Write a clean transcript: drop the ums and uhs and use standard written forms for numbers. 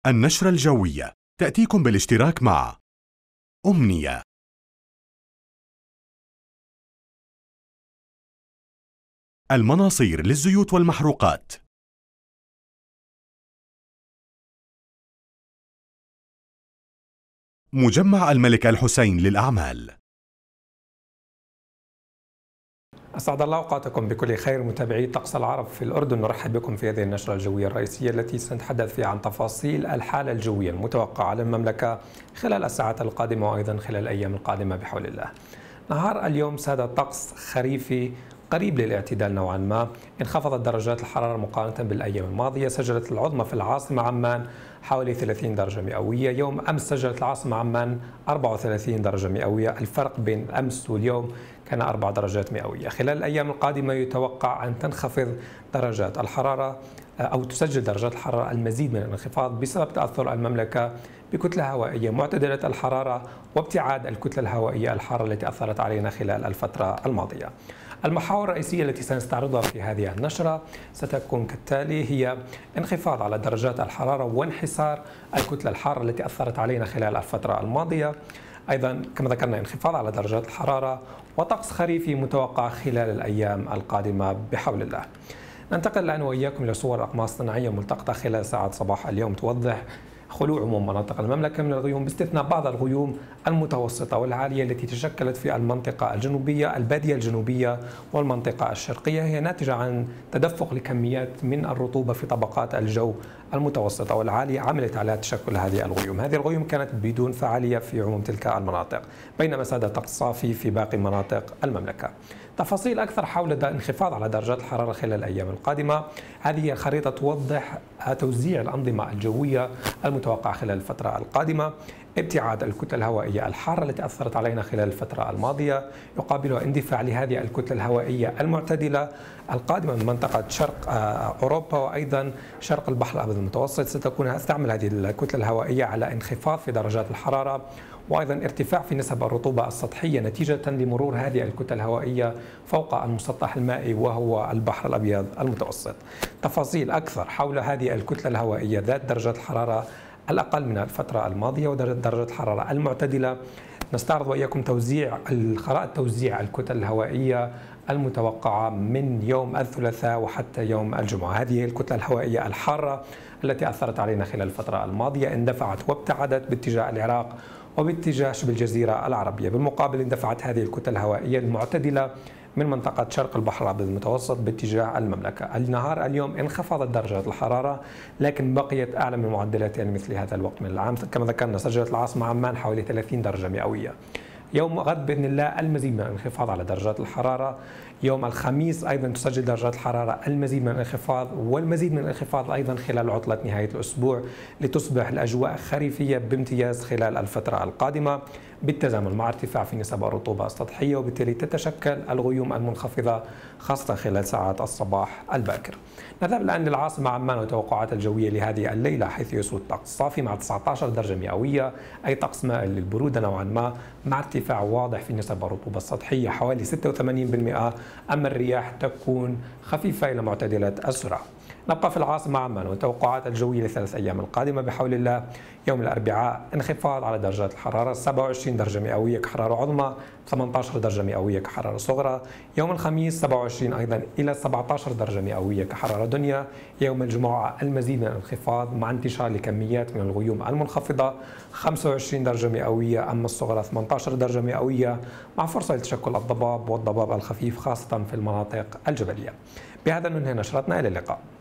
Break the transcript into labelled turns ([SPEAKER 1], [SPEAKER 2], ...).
[SPEAKER 1] النشرة الجوية تأتيكم بالاشتراك مع أمنية. المناصير للزيوت والمحروقات. مجمع الملك الحسين للأعمال.
[SPEAKER 2] أسعد الله أوقاتكم بكل خير متابعي طقس العرب في الأردن. نرحب بكم في هذه النشرة الجوية الرئيسية التي سنتحدث فيها عن تفاصيل الحالة الجوية المتوقعة على المملكة خلال الساعات القادمة وأيضا خلال الأيام القادمة بحول الله. نهار اليوم ساد طقس خريفي قريب للاعتدال نوعا ما. انخفضت درجات الحرارة مقارنة بالأيام الماضية. سجلت العظمى في العاصمة عمان حوالي 30 درجة مئوية. يوم أمس سجلت العاصمة عمان 34 درجة مئوية. الفرق بين الأمس واليوم كان 4 درجات مئوية. خلال الأيام القادمة يتوقع أن تنخفض درجات الحرارة أو تسجل درجات الحرارة المزيد من الانخفاض بسبب تأثر المملكة بكتلة هوائية معتدلة الحرارة وابتعاد الكتلة الهوائية الحارة التي أثرت علينا خلال الفترة الماضية. المحاور الرئيسية التي سنستعرضها في هذه النشرة ستكون كالتالي: هي انخفاض على درجات الحرارة وانحسار الكتلة الحارة التي أثرت علينا خلال الفترة الماضية. أيضا كما ذكرنا انخفاض على درجات الحرارة وطقس خريفي متوقع خلال الأيام القادمة بحول الله. ننتقل الآن وإياكم إلى صور أقمار صناعية ملتقطة خلال ساعات صباح اليوم توضح خلو عموم مناطق المملكة من الغيوم باستثناء بعض الغيوم المتوسطة والعالية التي تشكلت في المنطقة الجنوبية، البادية الجنوبية والمنطقة الشرقية. هي ناتجة عن تدفق لكميات من الرطوبة في طبقات الجو المتوسطة والعالية عملت على تشكل هذه الغيوم. هذه الغيوم كانت بدون فعالية في عموم تلك المناطق بينما ساد طقس صافي في باقي مناطق المملكة. تفاصيل أكثر حول انخفاض على درجات الحرارة خلال الأيام القادمة. هذه الخريطة توضح توزيع الأنظمة الجوية المتوقع خلال الفترة القادمة. ابتعاد الكتلة الهوائية الحارة التي أثرت علينا خلال الفترة الماضية يقابلها اندفاع لهذه الكتلة الهوائية المعتدلة القادمة من منطقة شرق أوروبا وأيضا شرق البحر الأبيض المتوسط. ستعمل هذه الكتلة الهوائية على انخفاض في درجات الحرارة وأيضا ارتفاع في نسب الرطوبة السطحية نتيجة لمرور هذه الكتل الهوائية فوق المسطح المائي وهو البحر الأبيض المتوسط. تفاصيل أكثر حول هذه الكتلة الهوائية ذات درجات الحرارة الأقل من الفترة الماضية ودرجة الحرارة المعتدلة. نستعرض وإياكم خرائط توزيع الكتل الهوائية المتوقعة من يوم الثلاثاء وحتى يوم الجمعة. هذه الكتلة الهوائية الحارة التي أثرت علينا خلال الفترة الماضية اندفعت وابتعدت باتجاه العراق وباتجاه شبه الجزيرة العربية. بالمقابل اندفعت هذه الكتل الهوائية المعتدلة من منطقة شرق البحر الأبيض المتوسط باتجاه المملكة. النهار اليوم انخفضت درجات الحرارة لكن بقيت أعلى من معدلات مثل هذا الوقت من العام. كما ذكرنا سجلت العاصمة عمان حوالي 30 درجة مئوية. يوم غد بإذن الله المزيد من الانخفاض على درجات الحرارة. يوم الخميس أيضا تسجل درجات الحرارة المزيد من الانخفاض والمزيد من الانخفاض أيضا خلال عطلة نهاية الأسبوع لتصبح الأجواء خريفية بامتياز خلال الفترة القادمة بالتزامن مع ارتفاع في نسب الرطوبة السطحية وبالتالي تتشكل الغيوم المنخفضة خاصة خلال ساعات الصباح الباكر. نذهب الآن للعاصمة عمان وتوقعات الجوية لهذه الليلة حيث يسود طقس صافي مع 19 درجة مئوية أي طقس مائل للبرودة نوعا ما مع ارتفاع واضح في نسب الرطوبة السطحية حوالي 86%. أما الرياح تكون خفيفة إلى معتدلة السرعة. نبقى في العاصمة عمان وتوقعات الجوية لثلاث أيام القادمة بحول الله. يوم الأربعاء انخفاض على درجات الحرارة 27 درجة مئوية كحرارة عظمى 18 درجة مئوية كحرارة صغرى. يوم الخميس 27 أيضا إلى 17 درجة مئوية كحرارة دنيا. يوم الجمعة المزيد من الانخفاض مع انتشار لكميات من الغيوم المنخفضة 25 درجة مئوية أما الصغرى 18 درجة مئوية مع فرصة لتشكل الضباب والضباب الخفيف خاصة في المناطق الجبلية. بهذا ننهي نشرتنا، إلى اللقاء.